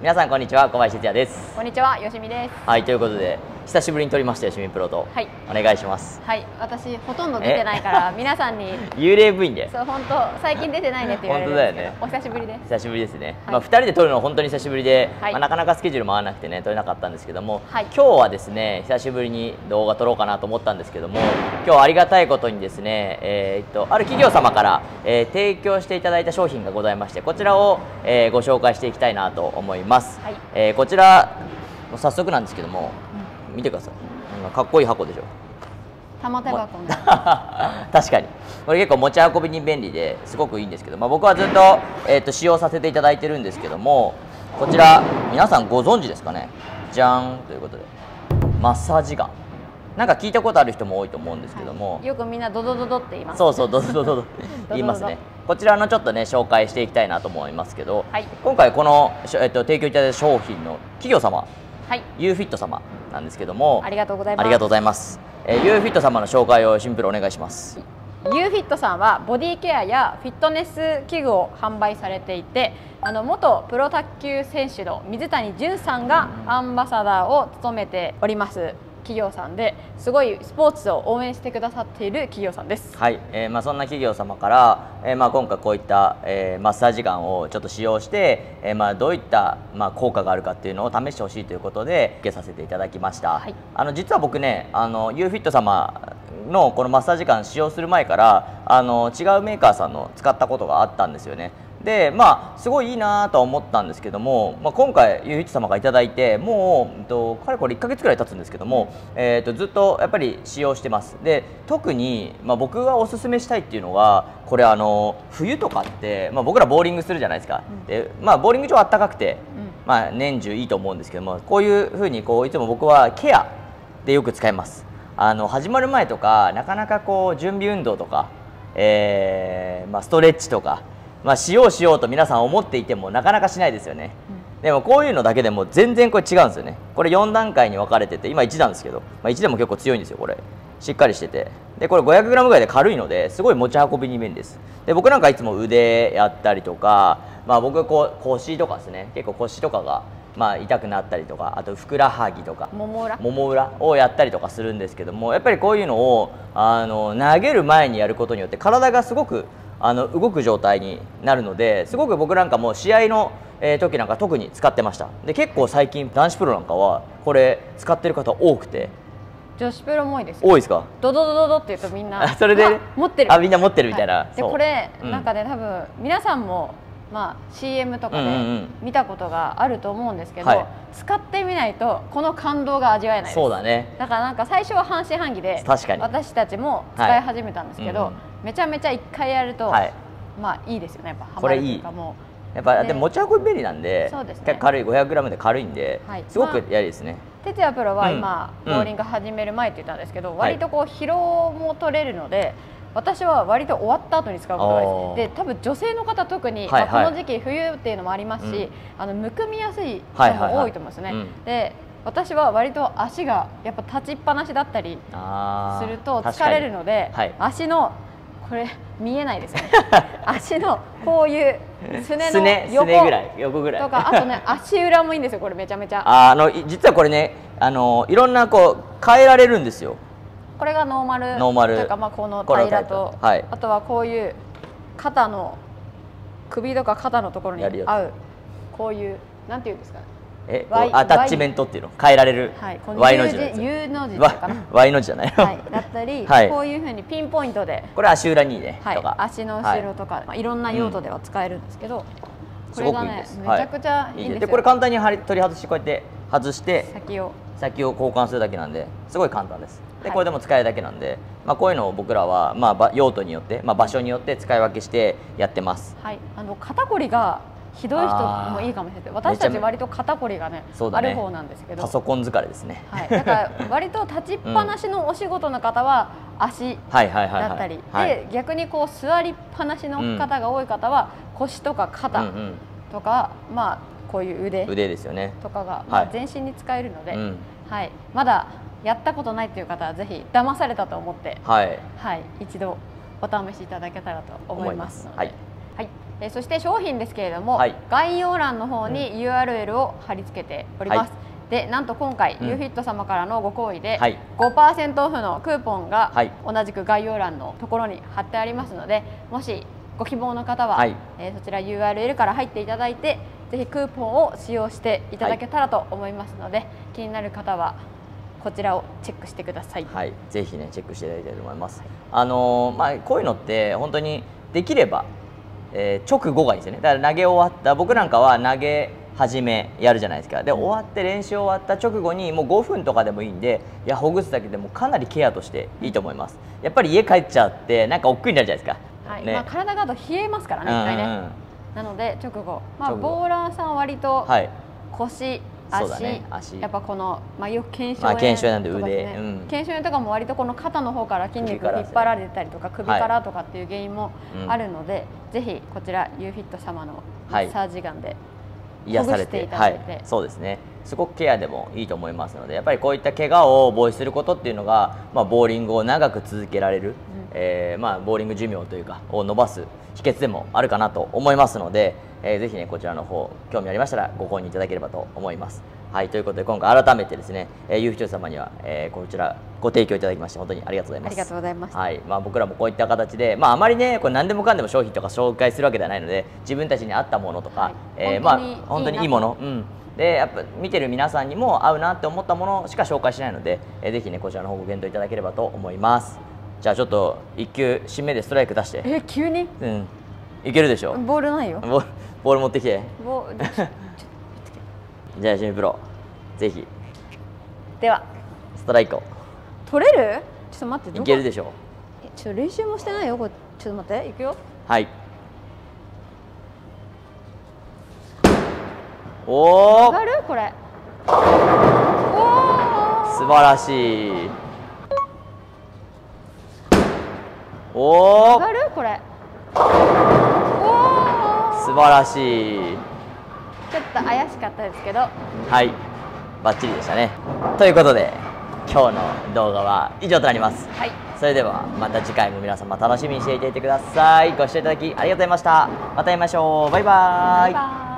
皆さんこんにちは、小林哲也です。 こんにちは、よしみです。 はい、ということで久しぶりに撮りましたよしみプロと、 はい、 お願いします。 はい、私ほとんど出てないから皆さんに幽霊部員で、 そう本当最近出てないねって言われるんですけど、お久しぶりです。 久しぶりですね。 はい、 2人で撮るのは本当に久しぶりで、 はい、 なかなかスケジュールも合わなくてね撮れなかったんですけども、 はい、 今日はですね久しぶりに動画撮ろうかなと思ったんですけども、今日ありがたいことにですね、ある企業様から、提供していただいた商品がございまして、こちらを、ご紹介していきたいなと思います。はい、こちら早速なんですけども、見てください。かっこいい箱でしょ。 玉手箱ね。 確かにこれ結構持ち運びに便利ですごくいいんですけど、僕はずっと、使用させていただいてるんですけども、こちら皆さんご存知ですかね。じゃーんということで、マッサージガン、なんか聞いたことある人も多いと思うんですけども、 はい、よくみんなドドドドって言います。 そうそう、ドドドド言いますね。こちらのちょっとね紹介していきたいなと思いますけど、はい、今回この、提供いただいた商品の企業様、はい、ユーフィット様なんですけども、 ありがとうございます。 ありがとうございます。ユーフィット様の紹介をシンプルお願いします。 ユーフィットさんはボディケアやフィットネス器具を販売されていて、元プロ卓球選手の水谷隼さんがアンバサダーを務めております企業さんで、すごいスポーツを応援してくださっている企業さんです。はい、 そんな企業様から、今回こういった、マッサージガンをちょっと使用して、どういった、効果があるかっていうのを試してほしいということで受けさせていただきました。はい、実は僕ね、ユーフィット様のこのマッサージガン使用する前から違うメーカーさんの使ったことがあったんですよね。で、すごいいいなとは思ったんですけども、今回ユーフィット様がいただいてもうかれこれ1ヶ月くらい経つんですけども、ずっとやっぱり使用してます。で、特に、僕がおすすめしたいっていうのが、これ冬とかって、僕らボーリングするじゃないですか。で、ボーリング場あったかくて、年中いいと思うんですけども、こういうふうにいつも僕はケアでよく使います。始まる前とかなかなか準備運動とか、ストレッチとか、しようと皆さん思っていてもなかなかしないですよね。でもこういうのだけでも全然これ違うんですよね。これ4段階に分かれてて、今1なんですけど、1でも結構強いんですよ。これしっかりしてて、でこれ 500g ぐらいで軽いのですごい持ち運びに便利です。で、僕なんかいつも腕やったりとか、僕腰とかですね、結構腰とかが痛くなったりとか、あとふくらはぎとかもも裏をやったりとかするんですけども、やっぱりこういうのを投げる前にやることによって体がすごく動く状態になるので、すごく僕なんかも試合の時なんか特に使ってました。で、結構最近男子プロなんかはこれ使ってる方多くて、 女子プロも多いですよ。 多いですか？ ドドドドドって言うとみんなそれで持ってる、 みんな持ってるみたいな。 でこれなんかね、多分皆さんもCM とかで見たことがあると思うんですけど、使ってみないとこの感動が味わえないです。 そうだね。 だからなんか最初は半信半疑で私たちも使い始めたんですけど、めちゃめちゃ1回やるといいですよね。やっぱハマるというか、もうやっぱで持ち運び便利なんで、軽い 500g で軽いんで、すごくやりですね。 哲也プロは今ボーリング始める前って言ったんですけど、割と疲労も取れるので、私は割と終わった後に使うことが多いです。で、多分女性の方特に、この時期冬っていうのもありますし、むくみやすい人も多いと思うんですよね。で、私は割と足がやっぱ立ちっぱなしだったりすると疲れるので、足のこれ見えないですね。足のこういうすねの横ぐらいとか、あとね足裏もいいんですよ。これめちゃめちゃ実はこれね、いろんな変えられるんですよ。これがノーマルというか、この平らと、あとはこういう肩の首とか肩のところに合う、こういうなんていうんですかね、 アタッチメントっていうの変えられる Y の字、 U の字とかな、 Y の字じゃないだったり、こういうふうにピンポイントで、 これ足裏にねとか、 足の後ろとかいろんな用途では使えるんですけど、これがねめちゃくちゃいいんですよ。 これ簡単に取り外し、こうやって外して先を交換するだけなんで、すごい簡単です。で、これでも使えるだけなんで、こういうのを僕らは用途によって、場所によって使い分けしてやってます。はい、 肩こりがひどい人もいいかもしれない。私たち割と肩こりがねある方なんですけど、 パソコン疲れですね。 だから割と立ちっぱなしのお仕事の方は足だったりで、逆に座りっぱなしの方が多い方は腰とか肩とか、こういう腕ですよねとかが全身に使えるので、まだやったことないという方はぜひ騙されたと思って、一度お試しいただけたらと思いますので、 そして商品ですけれども、概要欄の方に URL を貼り付けております。でなんと今回、YouFit 様からのご好意で、5% オフのクーポンが同じく概要欄のところに貼ってありますので、もしご希望の方は、そちら URL から入っていただいて、ぜひクーポンを使用していただけたらと思いますので、気になる方はこちらをチェックしてください。 はい、ぜひねチェックしていただきたいと思います。こういうのって本当にできれば、直後がいいですよね。だから投げ終わった僕なんかは投げ始めやるじゃないですか。で終わって練習終わった直後にもう5分とかでもいいんで、ほぐすだけでもかなりケアとしていいと思います。やっぱり家帰っちゃってなんか億劫になるじゃないですか。 体があと冷えますからね、一回ね。なので直後、ボーラーさんは割と腰、足、やっぱこのよく腱鞘炎なんで腕、 腱鞘炎とかも割とこの肩の方から筋肉が引っ張られたりとか首からとかっていう原因もあるので、ぜひこちら YouFit 様のマッサージガンで癒されて、そうですね、すごくケアでもいいと思いますので、やっぱりこういった怪我を防止することっていうのが、ボーリングを長く続けられる、ボーリング寿命というかを伸ばす秘訣でもあるかなと思いますので、ぜひねこちらの方興味ありましたらご購入いただければと思います。はい、ということで今回改めてですね、YouFit様には、こちらご提供いただきまして本当にありがとうございます。 ありがとうございます。 はい、僕らもこういった形で、あまりねこれ何でもかんでも商品とか紹介するわけではないので、自分たちに合ったものとか、本当にいいもの、でやっぱ見てる皆さんにも合うなって思ったものしか紹介しないので、ぜひねこちらの方ご検討いただければと思います。じゃあちょっと1球締めでストライク出して。 急に？ いけるでしょ。 ボールないよ。 ボール持ってきて。じゃあ清水プロ、ぜひ。 ではストライクを。 取れる？ちょっと待って。 いけるでしょ。 ちょっと練習もしてないよ。これちょっと待って。いくよ。 はい。おお。 上がる？これ。おお。素晴らしい。おお。 上がる？これ。 素晴らしい。 ちょっと怪しかったですけど、 はい、バッチリでしたね。ということで今日の動画は以上となります。それではまた次回も皆様楽しみにしていてください。ご視聴いただきありがとうございました。また会いましょう。バイバーイ。